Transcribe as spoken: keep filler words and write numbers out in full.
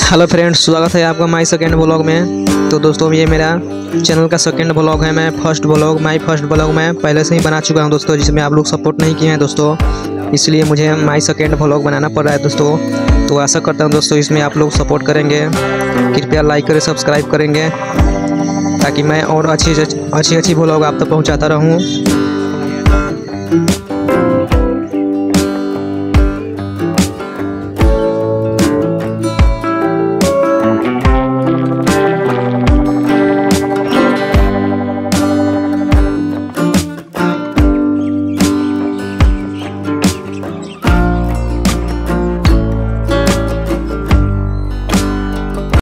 Hello friends, स्वागत है आपका माई सेकेंड ब्लॉग में। तो दोस्तों ये मेरा चैनल का सेकेंड ब्लॉग है। मैं first blog my first blog मैं पहले से ही बना चुका हूं दोस्तों, जिसमें आप लोग सपोर्ट नहीं किए हैं दोस्तों, इसलिए मुझे माई सेकेंड ब्लॉग बनाना पड़ रहा है दोस्तों। तो आशा करता हूं दोस्तों इसमें आप लोग सपोर्ट करेंगे, कृपया लाइक करें, सब्सक्राइब करेंगे, ताकि मैं और अच्छी अच्छी अच्छी ब्लॉग आप तक पहुँचाता रहूँ।